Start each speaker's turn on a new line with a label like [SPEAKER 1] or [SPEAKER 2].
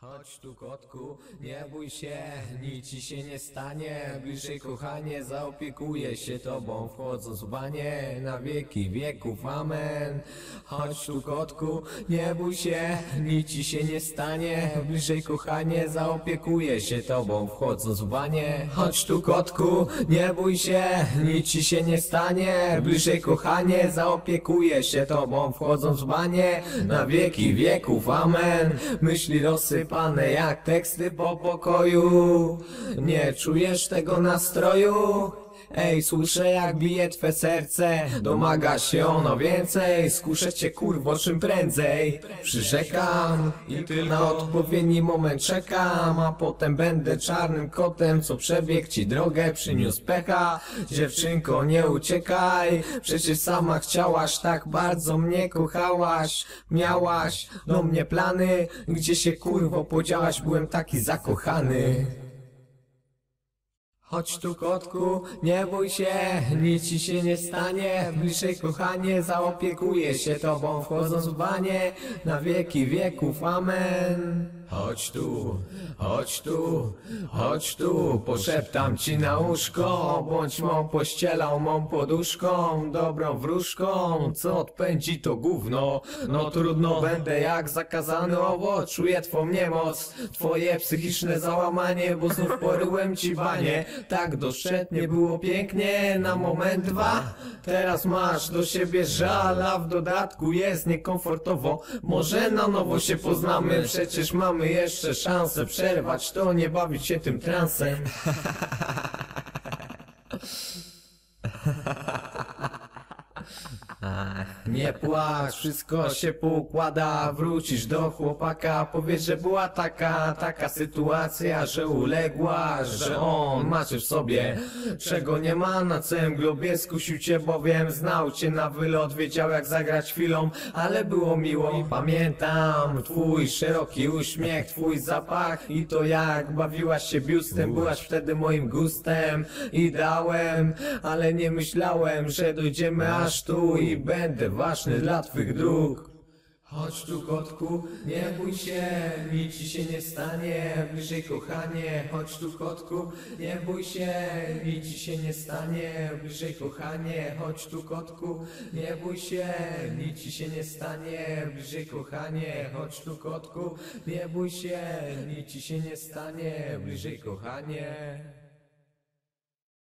[SPEAKER 1] Chodź tu kotku, nie bój się, nic ci się nie stanie. Bliżej kochanie, zaopiekuję się tobą, wchodząc w banie na wieki wieków, amen. Chodź tu kotku, nie bój się, nic ci się nie stanie. Bliżej kochanie, zaopiekuję się tobą, wchodząc w banie. Chodź tu kotku, nie bój się, nic ci się nie stanie. Bliżej kochanie, zaopiekuję się tobą, wchodząc w banie na wieki wieków, amen. Myśli rozsypane jak teksty po pokoju. Nie czujesz tego nastroju? Ej, słyszę jak bije twe serce. Domaga się ono więcej. Skuszę cię kurwo czym prędzej. Przyrzekam i tylko na odpowiedni moment czekam. A potem będę czarnym kotem, co przebiegł ci drogę, przyniósł pecha. Dziewczynko, nie uciekaj, przecież sama chciałaś, tak bardzo mnie kochałaś. Miałaś do mnie plany, gdzie się kurwo podziałaś, byłem taki zakochany. Chodź tu kotku, nie bój się, nic ci się nie stanie. Bliżej kochanie, zaopiekuję się tobą, wchodząc w banie na wieki wieków, amen. Chodź tu, chodź tu, chodź tu, poszeptam ci na uszko. Bądź mą pościelą, mą poduszką, dobrą wróżką, co odpędzi to gówno. No trudno, będę jak zakazany owoc. Czuję twą niemoc, twoje psychiczne załamanie, bo znów poryłem ci banie. Tak doszczętnie było pięknie na moment dwa. Teraz masz do siebie żal, a w dodatku jest niekomfortowo. Może na nowo się poznamy, przecież mamy jeszcze szansę przerwać to, nie bawić się tym transem. Nie płacz, wszystko się poukłada. Wrócisz do chłopaka, powiedz, że była taka sytuacja, że uległaś, że on macie w sobie, czego nie ma na całym globie. Skusił cię bowiem, znał cię na wylot, wiedział jak zagrać chwilą, ale było miło. I pamiętam twój szeroki uśmiech, twój zapach i to jak bawiłaś się biustem. Byłaś wtedy moim gustem, ideałem, ale nie myślałem, że dojdziemy aż tu i będę ważny dla twych dróg. Chodź tu kotku, nie bój się, nic ci się nie stanie. Bliżej kochanie, chodź tu kotku, nie bój się, nic ci się nie stanie. Bliżej kochanie, chodź tu kotku, nie bój się, nic ci się nie stanie. Bliżej kochanie, chodź tu kotku, nie bój się, nic ci się nie stanie. Bliżej kochanie.